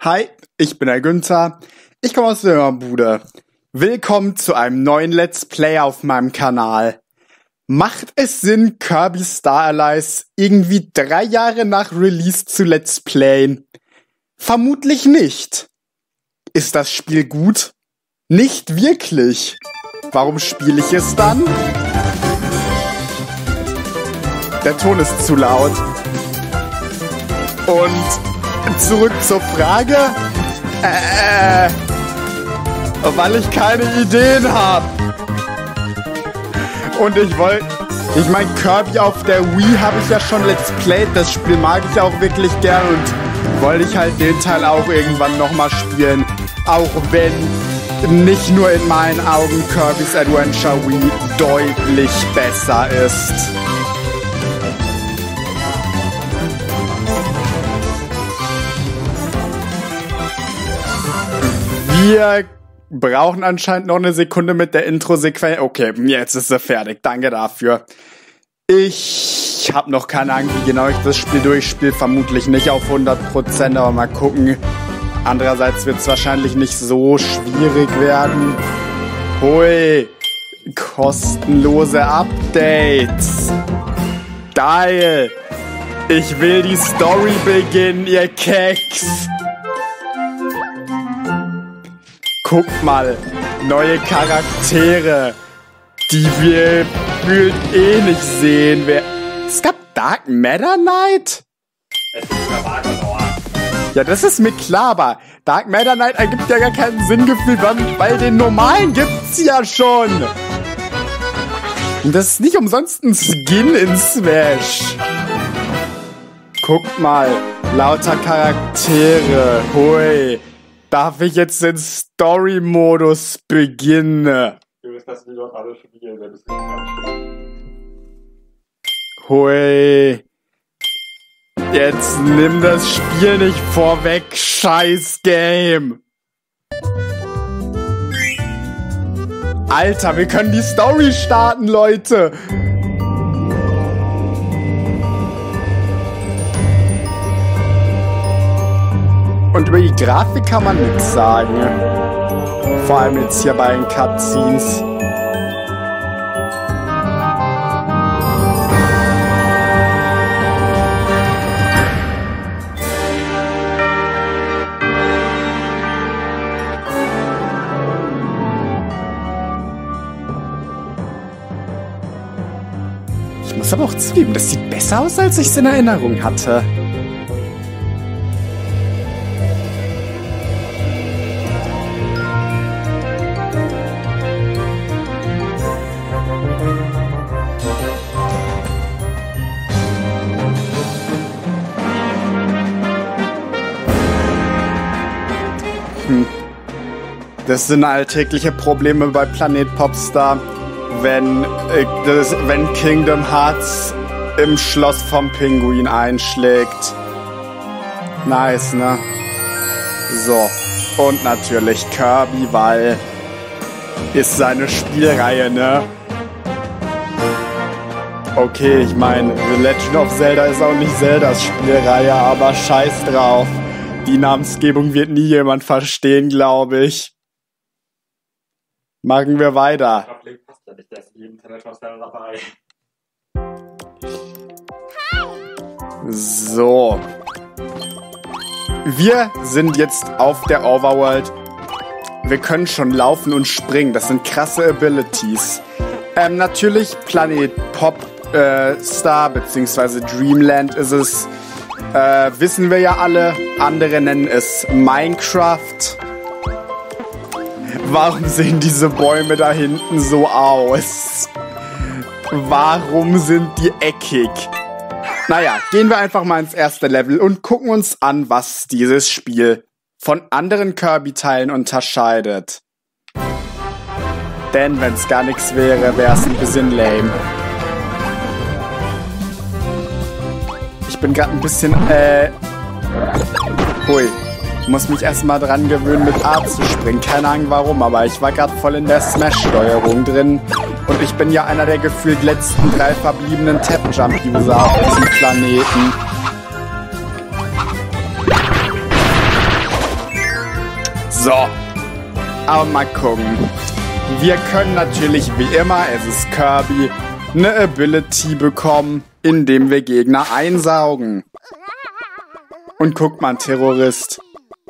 Hi, ich bin der Günther. Ich komme aus der Bude. Willkommen zu einem neuen Let's Play auf meinem Kanal. Macht es Sinn, Kirby Star Allies irgendwie 3 Jahre nach Release zu Let's Playen? Vermutlich nicht. Ist das Spiel gut? Nicht wirklich. Warum spiele ich es dann? Der Ton ist zu laut. Und zurück zur Frage. Weil ich keine Ideen habe. Und ich meine, Kirby auf der Wii habe ich ja schon Let's Played. Das Spiel mag ich auch wirklich gern und wollte ich halt den Teil auch irgendwann nochmal spielen. Auch wenn nicht nur in meinen Augen Kirby's Adventure Wii deutlich besser ist. Wir brauchen anscheinend noch eine Sekunde mit der Intro-Sequenz. Okay, jetzt ist sie fertig. Danke dafür. Ich habe noch keine Ahnung, wie genau ich das Spiel durchspiele. Vermutlich nicht auf 100%, aber mal gucken. Andererseits wird es wahrscheinlich nicht so schwierig werden. Hui, kostenlose Updates. Geil. Ich will die Story beginnen, ihr Keks. Guck mal, neue Charaktere, die wir gefühlt eh nicht sehen. Es gab Dark Matter Knight? Ja, das ist mir klar, aber Dark Matter Knight ergibt ja gar keinen Sinn gefühlt, weil den normalen gibt's ja schon. Und das ist nicht umsonst ein Skin in Smash. Guck mal, lauter Charaktere, hui. Darf ich jetzt den Story-Modus beginnen? Du wirst das Video alle spielen, wenn du es nicht kannst. Hui. Jetzt nimm das Spiel nicht vorweg, scheiß Game. Alter, wir können die Story starten, Leute. Und über die Grafik kann man nichts sagen. Vor allem jetzt hier bei den Cutscenes. Ich muss aber auch zugeben, das sieht besser aus, als ich es in Erinnerung hatte. Das sind alltägliche Probleme bei Planet Popstar, wenn Kingdom Hearts im Schloss vom Pinguin einschlägt. Nice, ne? So. Und natürlich Kirby, weil ist seine Spielreihe, ne? Okay, ich meine, The Legend of Zelda ist auch nicht Zeldas Spielreihe, aber scheiß drauf. Die Namensgebung wird nie jemand verstehen, glaube ich. Machen wir weiter. So. Wir sind jetzt auf der Overworld. Wir können schon laufen und springen. Das sind krasse Abilities. Natürlich Planet Popstar bzw. Dreamland ist es. Wissen wir ja alle. Andere nennen es Minecraft. Warum sehen diese Bäume da hinten so aus? Warum sind die eckig? Naja, gehen wir einfach mal ins erste Level und gucken uns an, was dieses Spiel von anderen Kirby-Teilen unterscheidet. Denn wenn es gar nichts wäre, wäre es ein bisschen lame. Ich bin gerade ein bisschen, hui. Muss mich erstmal dran gewöhnen, mit A zu springen. Keine Ahnung warum, aber ich war gerade voll in der Smash-Steuerung drin. Und ich bin ja einer der gefühlt letzten 3 verbliebenen Tap-Jump-User auf diesem Planeten. So. Aber mal gucken. Wir können natürlich wie immer, es ist Kirby, eine Ability bekommen, indem wir Gegner einsaugen. Und guck mal, ein Terrorist.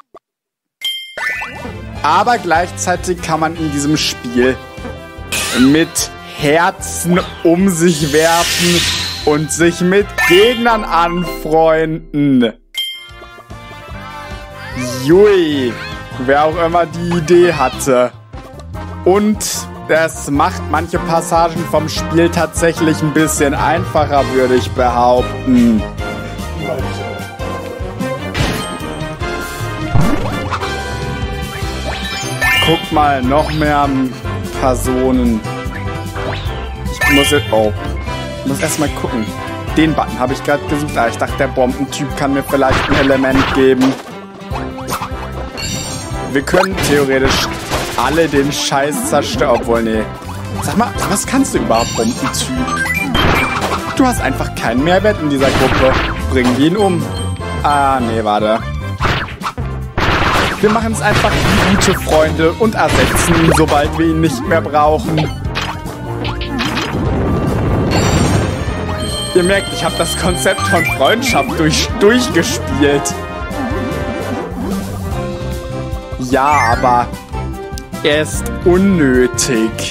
Aber gleichzeitig kann man in diesem Spiel mit Herzen um sich werfen und sich mit Gegnern anfreunden. Jui, wer auch immer die Idee hatte. Und das macht manche Passagen vom Spiel tatsächlich ein bisschen einfacher, würde ich behaupten. Guck mal, noch mehr Personen. Ich muss jetzt... Oh. Ich muss erstmal gucken. Den Button habe ich gerade gesucht. Ah, ich dachte, der Bombentyp kann mir vielleicht ein Element geben. Wir können theoretisch alle den Scheiß zerstören. Obwohl, nee. Sag mal, was kannst du überhaupt, Bombentyp? Du hast einfach keinen Mehrwert in dieser Gruppe. Bringen wir ihn um. Ah, nee, warte. Wir machen es einfach wie gute Freunde und ersetzen ihn, sobald wir ihn nicht mehr brauchen. Ihr merkt, ich habe das Konzept von Freundschaft durchgespielt. Ja, aber er ist unnötig.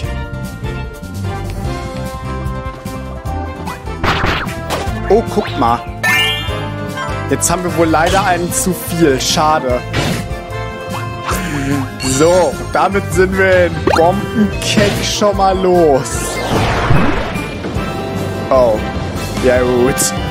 Oh, guck mal. Jetzt haben wir wohl leider einen zu viel. Schade. So, damit sind wir in Bombenkeck schon mal los. Oh, ja gut.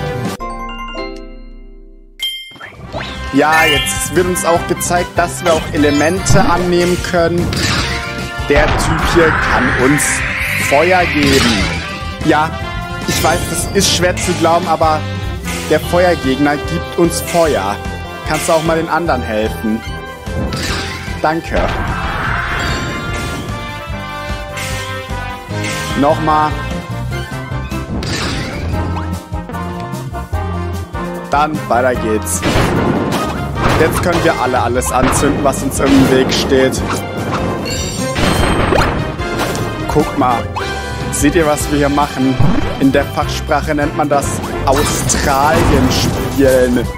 Ja, jetzt wird uns auch gezeigt, dass wir auch Elemente annehmen können. Der Typ hier kann uns Feuer geben. Ja, ich weiß, das ist schwer zu glauben, aber der Feuergegner gibt uns Feuer. Kannst du auch mal den anderen helfen? Danke. Nochmal. Dann weiter geht's. Jetzt können wir alle alles anzünden, was uns im Weg steht. Guck mal. Seht ihr, was wir hier machen? In der Fachsprache nennt man das Australien spielen.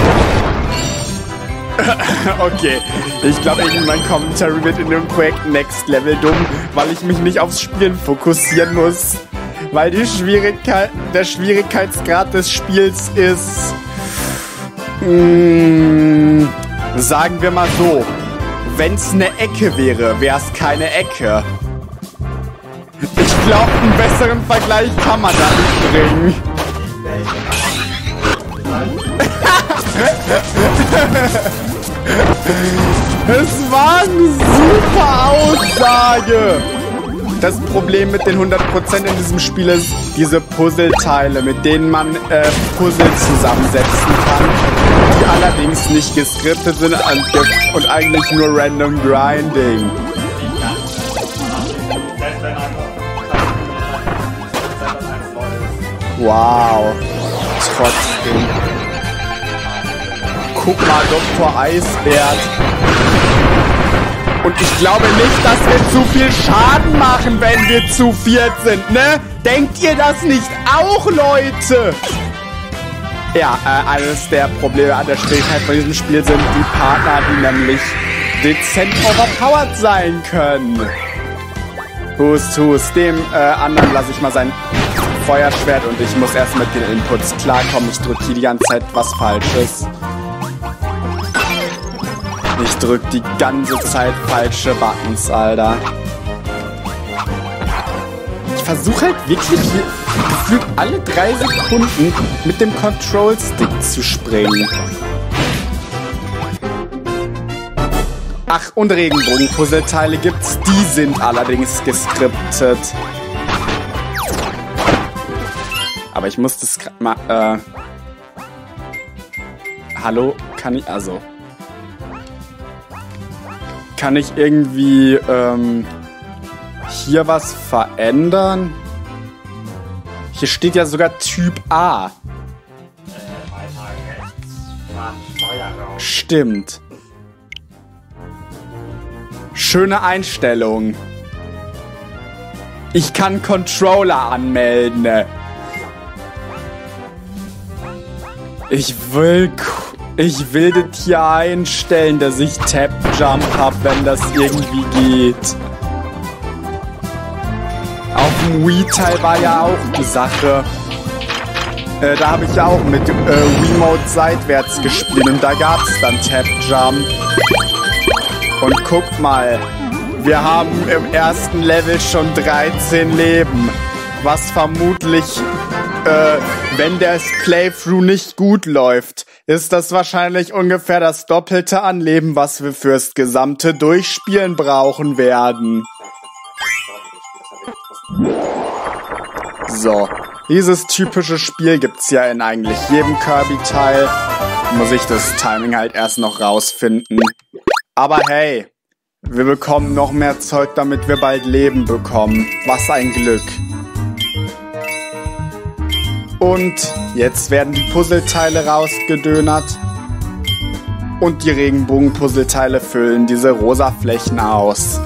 Okay, ich glaube, mein Commentary wird in dem Projekt Next Level dumm, weil ich mich nicht aufs Spielen fokussieren muss. Weil der Schwierigkeitsgrad des Spiels ist... sagen wir mal so, wenn es eine Ecke wäre, wäre es keine Ecke. Ich glaube, einen besseren Vergleich kann man da nicht bringen. Es war eine super Aussage. Das Problem mit den 100% in diesem Spiel ist diese Puzzleteile, mit denen man Puzzle zusammensetzen kann, die allerdings nicht geskriptet sind und eigentlich nur random Grinding. Wow. Trotzdem. Guck mal, Dr. Eisbert. Und ich glaube nicht, dass wir zu viel Schaden machen, wenn wir zu viert sind, ne? Denkt ihr das nicht auch, Leute? Ja, eines der Probleme an der Schwierigkeit von diesem Spiel sind die Partner, die nämlich dezent overpowered sein können. Hust, hust. Dem anderen lasse ich mal sein Feuerschwert und ich muss erst mit den Inputs klarkommen. Ich drücke hier die ganze Zeit was Falsches. Ich drück die ganze Zeit falsche Buttons, Alter. Ich versuche halt wirklich gefühlt alle 3 Sekunden mit dem Control-Stick zu springen. Ach, und Regenbogen-Puzzleteile gibt's. Die sind allerdings geskriptet. Aber ich muss das mal, hallo? Kann ich, also... Kann ich irgendwie hier was verändern? Hier steht ja sogar Typ A. Stimmt. Schöne Einstellung. Ich kann Controller anmelden. Ich will das hier einstellen, dass ich Tap Jump hab, wenn das irgendwie geht. Auf dem Wii-Teil war ja auch die Sache. Da habe ich ja auch mit Remote seitwärts gespielt und da gab es dann Tap Jump. Und guck mal, wir haben im ersten Level schon 13 Leben, was vermutlich, wenn das Playthrough nicht gut läuft, ist das wahrscheinlich ungefähr das Doppelte an Leben, was wir fürs gesamte Durchspielen brauchen werden. So, dieses typische Spiel gibt's ja in eigentlich jedem Kirby-Teil. Muss ich das Timing halt erst noch rausfinden. Aber hey, wir bekommen noch mehr Zeug, damit wir bald Leben bekommen. Was ein Glück. Und jetzt werden die Puzzleteile rausgedönert. Und die Regenbogen-Puzzleteile füllen diese rosa Flächen aus.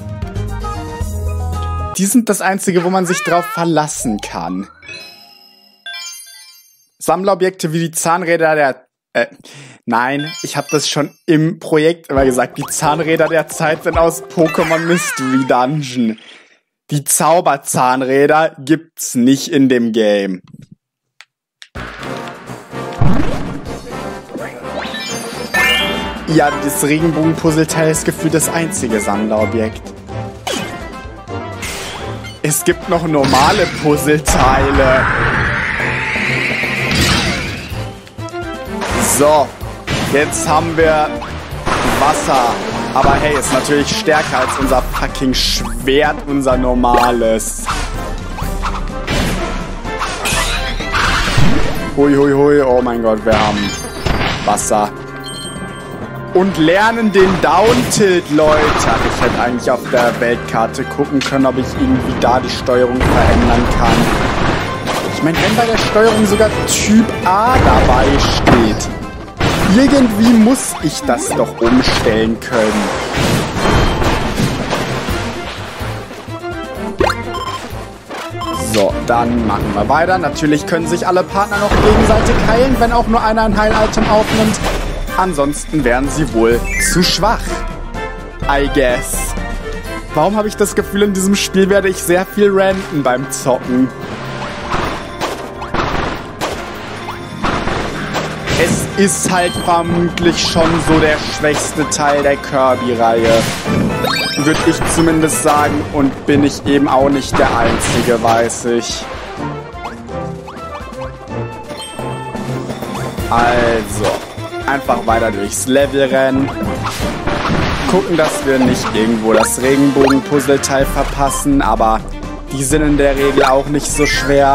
Die sind das Einzige, wo man sich drauf verlassen kann. Sammlerobjekte wie die Zahnräder der... Nein, ich habe das schon im Projekt immer gesagt. Die Zahnräder der Zeit sind aus Pokémon Mystery Dungeon. Die Zauberzahnräder gibt's nicht in dem Game. Ja, das Regenbogen-Puzzleteil ist gefühlt das einzige Sammlerobjekt. Es gibt noch normale Puzzleteile. So, jetzt haben wir Wasser. Aber hey, ist natürlich stärker als unser fucking Schwert, unser normales. Hui, hui, hui, oh mein Gott, wir haben Wasser. Und lernen den Down-Tilt, Leute. Ich hätte eigentlich auf der Weltkarte gucken können, ob ich irgendwie da die Steuerung verändern kann. Ich meine, wenn bei der Steuerung sogar Typ A dabei steht, irgendwie muss ich das doch umstellen können. So, dann machen wir weiter. Natürlich können sich alle Partner noch gegenseitig heilen, wenn auch nur einer ein Heil-Item aufnimmt. Ansonsten wären sie wohl zu schwach. I guess. Warum habe ich das Gefühl, in diesem Spiel werde ich sehr viel ranten beim Zocken? Es ist halt vermutlich schon so der schwächste Teil der Kirby-Reihe. Würde ich zumindest sagen. Und bin ich eben auch nicht der Einzige, weiß ich. Also... einfach weiter durchs Level rennen. Gucken, dass wir nicht irgendwo das Regenbogen-Puzzleteil verpassen, aber die sind in der Regel auch nicht so schwer.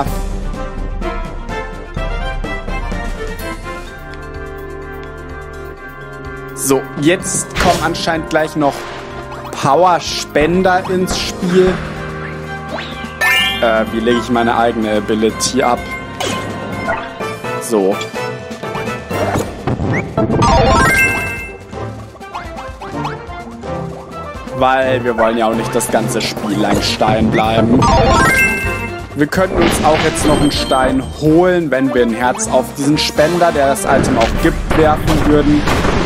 So, jetzt kommen anscheinend gleich noch Power-Spender ins Spiel. Wie lege ich meine eigene Ability ab? So. Weil wir wollen ja auch nicht das ganze Spiel lang Stein bleiben. Wir könnten uns auch jetzt noch einen Stein holen, wenn wir ein Herz auf diesen Spender, der das Item auch gibt, werfen würden.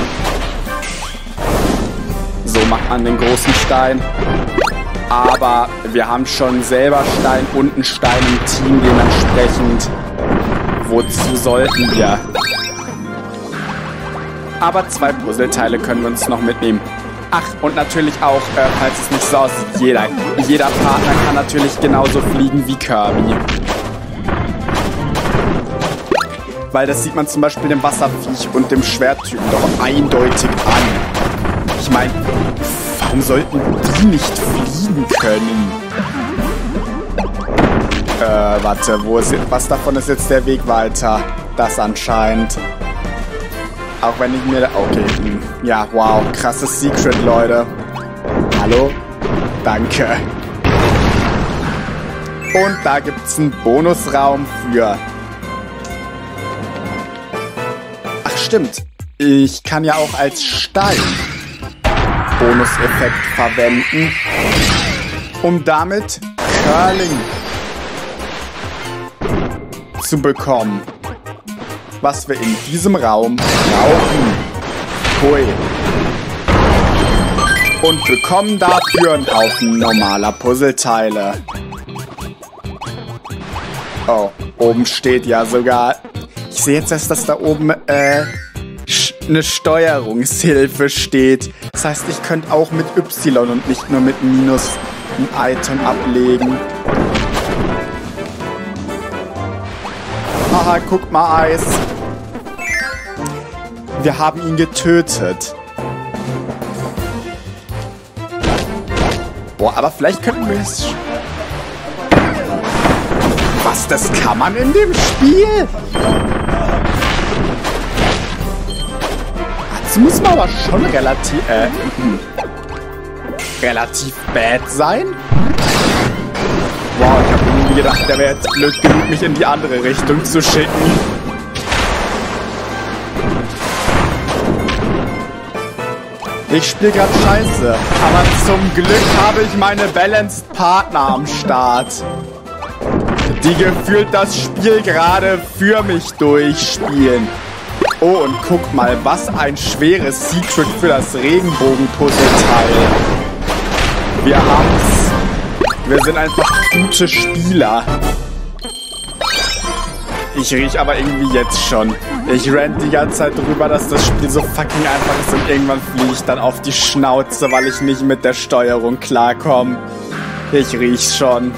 So macht man den großen Stein. Aber wir haben schon selber Stein und einen Stein im Team, dementsprechend. Wozu sollten wir? Aber 2 Puzzleteile können wir uns noch mitnehmen. Ach, und natürlich auch, falls es nicht so aussieht, jeder Partner kann natürlich genauso fliegen wie Kirby. Weil das sieht man zum Beispiel dem Wasserviech und dem Schwerttypen doch eindeutig an. Ich meine, warum sollten die nicht fliegen können? Warte, was davon ist jetzt der Weg weiter? Das anscheinend. Auch wenn ich mir... Okay, ja, wow, krasses Secret, Leute. Hallo? Danke. Und da gibt's einen Bonusraum für... Ach, stimmt. Ich kann ja auch als Stein Bonuseffekt verwenden, um damit Curling zu bekommen, was wir in diesem Raum brauchen. Hui. Und bekommen dafür einen Haufen normaler Puzzleteile. Oh, oben steht ja sogar... Ich sehe jetzt erst, dass da oben eine Steuerungshilfe steht. Das heißt, ich könnte auch mit Y und nicht nur mit Minus ein Item ablegen. Haha, guck mal, Eis. Wir haben ihn getötet. Boah, aber vielleicht könnten wir es... Was, das kann man in dem Spiel? Das muss man aber schon relativ bad sein. Wow, ich habe irgendwie gedacht, der wäre jetzt blöd genug, mich in die andere Richtung zu schicken. Ich spiele gerade scheiße, aber zum Glück habe ich meine Balanced Partner am Start, die gefühlt das Spiel gerade für mich durchspielen. Oh, und guck mal, was ein schweres Secret für das Regenbogen-Puzzleteil. Wir haben's. Wir sind einfach gute Spieler. Ich riech aber irgendwie jetzt schon. Ich rant die ganze Zeit drüber, dass das Spiel so fucking einfach ist und irgendwann fliege ich dann auf die Schnauze, weil ich nicht mit der Steuerung klarkomme. Ich riech's schon.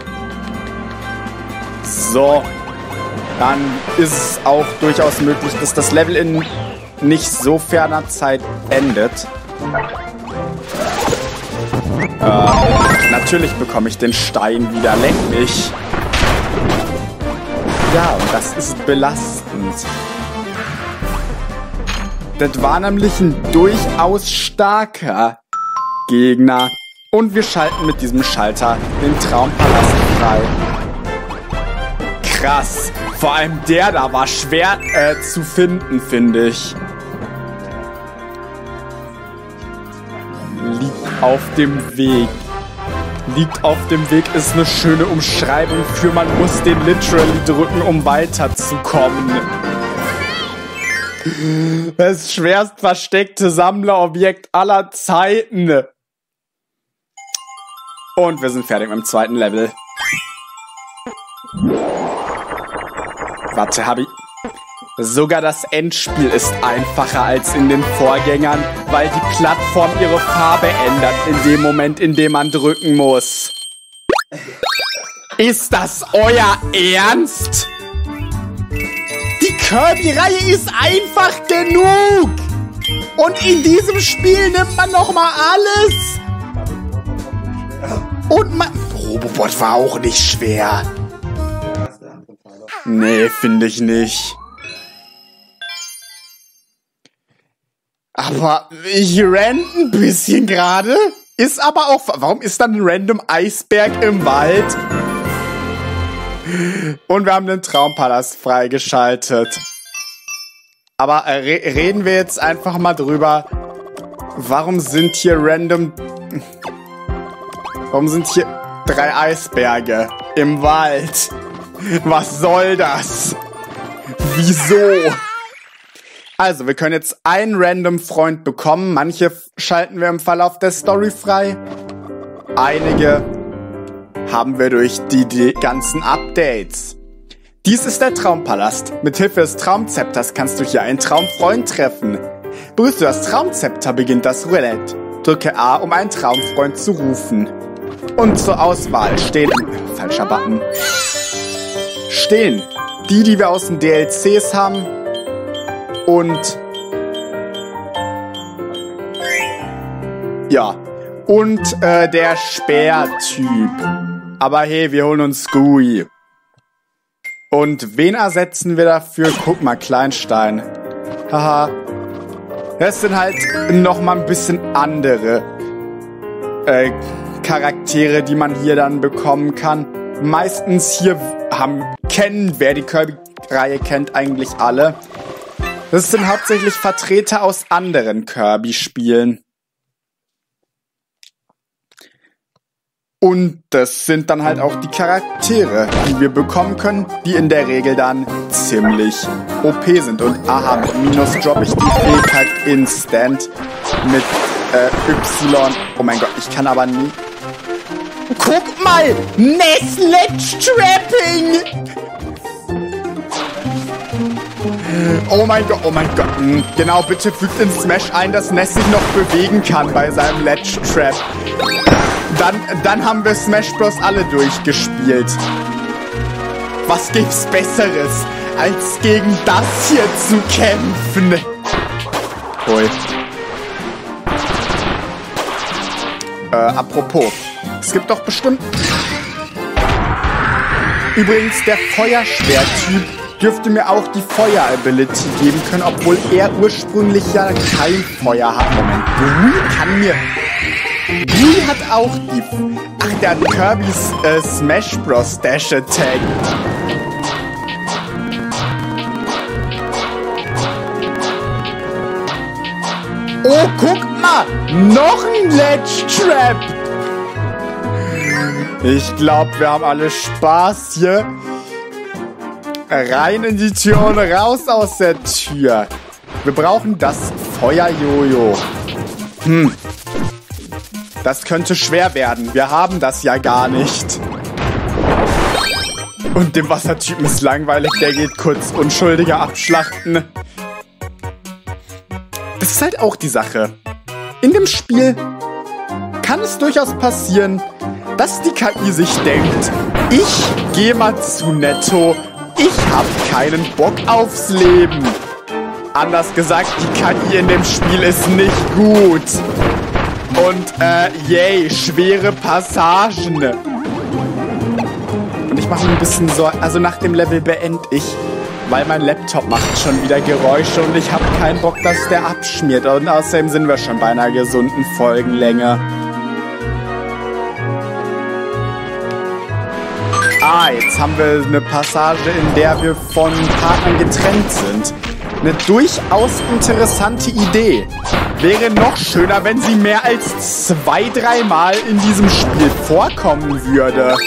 So. Dann ist es auch durchaus möglich, dass das Level in nicht so ferner Zeit endet. Natürlich bekomme ich den Stein wieder, leck mich. Ja, und das ist belastend. Das war nämlich ein durchaus starker Gegner. Und wir schalten mit diesem Schalter den Traumpalast frei. Krass. Vor allem der da war schwer zu finden, finde ich. Liegt auf dem Weg. Liegt auf dem Weg ist eine schöne Umschreibung für man muss den literally drücken, um weiterzukommen. Das schwerst versteckte Sammlerobjekt aller Zeiten. Und wir sind fertig mit dem zweiten Level. Warte, hab ich... Sogar das Endspiel ist einfacher als in den Vorgängern, weil die Plattform ihre Farbe ändert in dem Moment, in dem man drücken muss. Ist das euer Ernst? Die Kirby-Reihe ist einfach genug! Und in diesem Spiel nimmt man nochmal alles! Und man... Robobot war auch nicht schwer. Nee, finde ich nicht. Aber ich rant ein bisschen gerade. Ist aber auch... Warum ist dann ein random Eisberg im Wald? Und wir haben den Traumpalast freigeschaltet. Aber reden wir jetzt einfach mal drüber. Warum sind hier 3 Eisberge im Wald? Was soll das? Wieso? Also, wir können jetzt einen random Freund bekommen. Manche schalten wir im Verlauf der Story frei. Einige haben wir durch die ganzen Updates. Dies ist der Traumpalast. Mithilfe des Traumzepters kannst du hier einen Traumfreund treffen. Berührst du das Traumzepter, beginnt das Roulette. Drücke A, um einen Traumfreund zu rufen. Und zur Auswahl stehen... Falscher Button. Stehen die wir aus den DLCs haben... Und ja, und der Speertyp. Aber hey, wir holen uns Gooey. Und wen ersetzen wir dafür? Guck mal, Kleinstein. Haha. Das sind halt nochmal ein bisschen andere Charaktere, die man hier dann bekommen kann. Meistens hier wer die Kirby-Reihe kennt, eigentlich alle. Das sind hauptsächlich Vertreter aus anderen Kirby-Spielen. Und das sind dann halt auch die Charaktere, die wir bekommen können, die in der Regel dann ziemlich OP sind. Und aha, mit Minus droppe ich die Fähigkeit instant mit Y. Oh mein Gott, ich kann aber nie... Guck mal! Sledge-Trapping! Oh mein Gott, oh mein Gott. Genau, bitte fügt in Smash ein, dass Ness sich noch bewegen kann bei seinem Ledge-Trap. Dann haben wir Smash Bros. Alle durchgespielt. Was gibt's Besseres, als gegen das hier zu kämpfen? Hui. Apropos. Es gibt doch bestimmt... Übrigens, der Feuerschwertyp dürfte mir auch die Feuer-Ability geben können, obwohl er ursprünglich ja kein Feuer hat. Moment, Brui kann mir... Brui hat auch die... Ach, der hat Kirby's Smash Bros. Dash Attack. Oh, guck mal! Noch ein Ledge Trap! Ich glaube, wir haben alle Spaß hier. Rein in die Tür und raus aus der Tür. Wir brauchen das Feuer-Jojo. Das könnte schwer werden. Wir haben das ja gar nicht. Und dem Wassertypen ist langweilig. Der geht kurz Unschuldige abschlachten. Das ist halt auch die Sache. In dem Spiel kann es durchaus passieren, dass die KI sich denkt, ich gehe mal zu Netto, ich habe keinen Bock aufs Leben. Anders gesagt, die KI in dem Spiel ist nicht gut. Und, yay, schwere Passagen. Und ich mache mir ein bisschen Sorgen, also nach dem Level beende ich, weil mein Laptop macht schon wieder Geräusche und ich habe keinen Bock, dass der abschmiert. Und außerdem sind wir schon bei einer gesunden Folgenlänge. Ah, jetzt haben wir eine Passage, in der wir von Partnern getrennt sind. Eine durchaus interessante Idee. Wäre noch schöner, wenn sie mehr als 2-3 Mal in diesem Spiel vorkommen würde.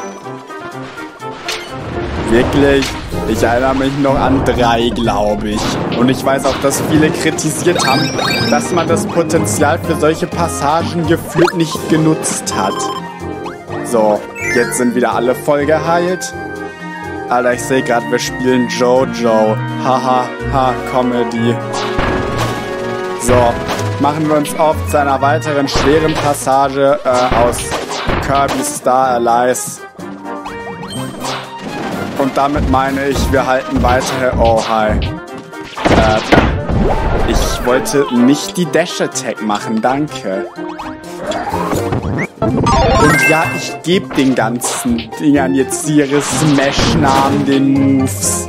Wirklich? Ich erinnere mich noch an 3, glaube ich. Und ich weiß auch, dass viele kritisiert haben, dass man das Potenzial für solche Passagen gefühlt nicht genutzt hat. So, jetzt sind wieder alle voll geheilt. Alter, ich sehe gerade, wir spielen Jojo. Haha, Comedy. So, machen wir uns auf zu einer weiteren schweren Passage aus Kirby Star Allies. Und damit meine ich, wir halten weiter... Oh, hi. Ich wollte nicht die Dash Attack machen, danke. Und ja, ich gebe den ganzen Dingern jetzt ihre Smash-Namen, den Moves.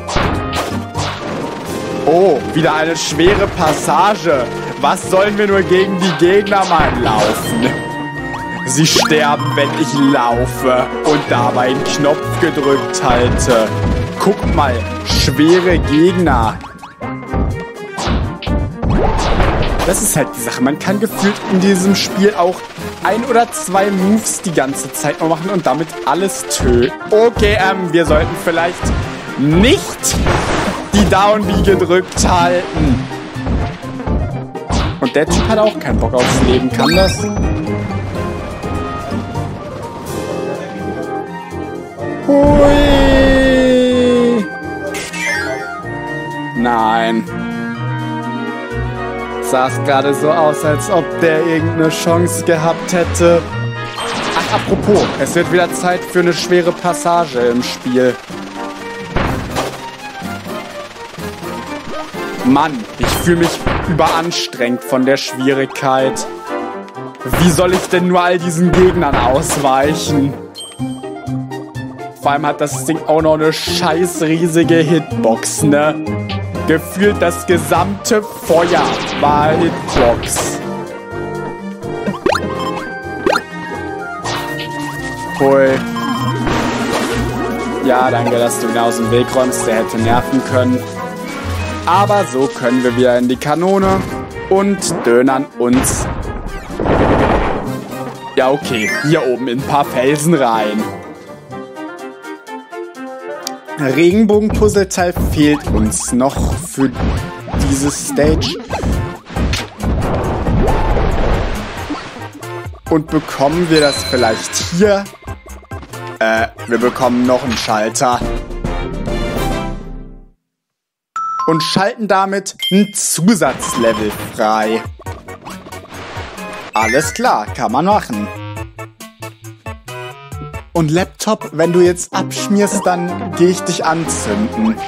Oh, wieder eine schwere Passage. Was sollen wir nur gegen die Gegner mal laufen? Sie sterben, wenn ich laufe und dabei einen Knopf gedrückt halte. Guck mal, schwere Gegner. Das ist halt die Sache. Man kann gefühlt in diesem Spiel auch 1 oder 2 Moves die ganze Zeit noch machen und damit alles töten. Okay, wir sollten vielleicht nicht die Down-B gedrückt halten. Und der Typ hat auch keinen Bock aufs Leben. Kann das? Hui! Nein. Sah es gerade so aus, als ob der irgendeine Chance gehabt hätte. Ach, apropos, es wird wieder Zeit für eine schwere Passage im Spiel. Mann, ich fühle mich überanstrengt von der Schwierigkeit. Wie soll ich denn nur all diesen Gegnern ausweichen? Vor allem hat das Ding auch noch eine scheiß riesige Hitbox, ne? Gefühlt das gesamte Feuer war Hitbox. Hui. Ja, danke, dass du ihn aus dem Weg räumst. Der hätte nerven können. Aber so können wir wieder in die Kanone und dönern uns Ja, okay. Hier oben in ein paar Felsen rein. Regenbogen-Puzzleteil fehlt uns noch für diese Stage. Und bekommen wir das vielleicht hier? Wir bekommen noch einen Schalter. Und schalten damit ein Zusatzlevel frei. Alles klar, kann man machen. Und Laptop, wenn du jetzt abschmierst, dann gehe ich dich anzünden.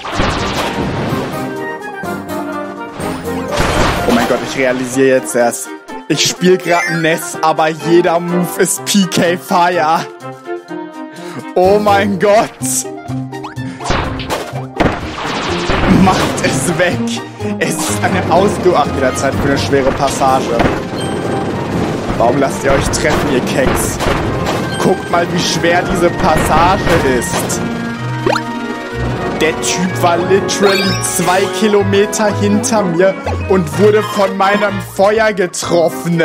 Oh mein Gott, ich realisiere jetzt erst. Ich spiele gerade NES, aber jeder Move ist PK Fire. Oh mein Gott. Macht es weg. Es ist eine Ach, wieder Zeit für eine schwere Passage. Warum lasst ihr euch treffen, ihr Keks? Guckt mal, wie schwer diese Passage ist. Der Typ war literally 2 Kilometer hinter mir und wurde von meinem Feuer getroffen.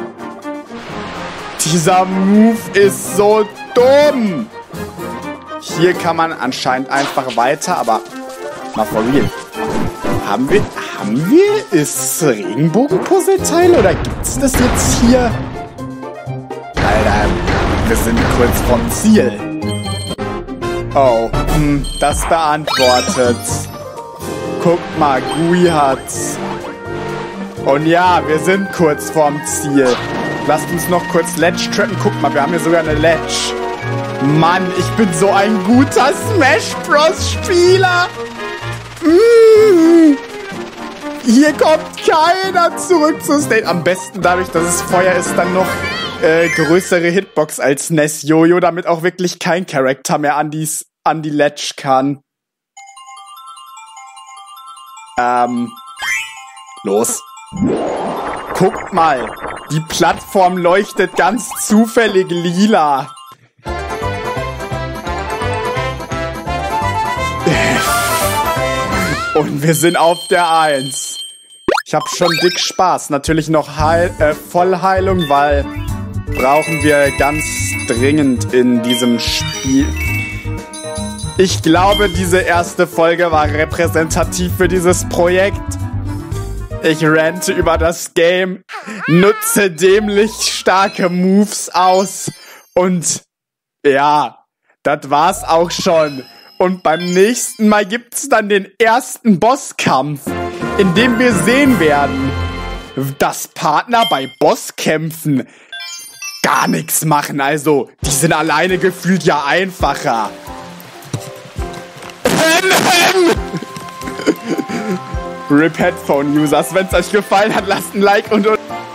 Dieser Move ist so dumm. Hier kann man anscheinend einfach weiter, aber mal for real. Haben wir? Ist Regenbogen-Puzzleteil oder gibt's das jetzt hier? Alter, wir sind kurz vom Ziel. Oh, das beantwortet. Guckt mal, Gui hat's. Und ja, wir sind kurz vorm Ziel. Lasst uns noch kurz Ledge trappen. Guck mal, wir haben hier sogar eine Ledge. Mann, ich bin so ein guter Smash Bros. Spieler. Hier kommt keiner zurück zur Stage. Am besten dadurch, dass es Feuer ist, dann noch größere Hitbox als NES Jojo, damit auch wirklich kein Charakter mehr an die Ledge kann. Los. Guckt mal, die Plattform leuchtet ganz zufällig lila. Und wir sind auf der 1. Ich habe schon dick Spaß. Natürlich noch Vollheilung, weil brauchen wir ganz dringend in diesem Spiel. Ich glaube, diese erste Folge war repräsentativ für dieses Projekt. Ich rante über das Game, nutze dämlich starke Moves aus und ja, das war's auch schon. Und beim nächsten Mal gibt's dann den ersten Bosskampf, in dem wir sehen werden, dass Partner bei Bosskämpfen gar nichts machen. Also, die sind alleine gefühlt ja einfacher. RIP Headphone-Users, wenn es euch gefallen hat, lasst ein Like und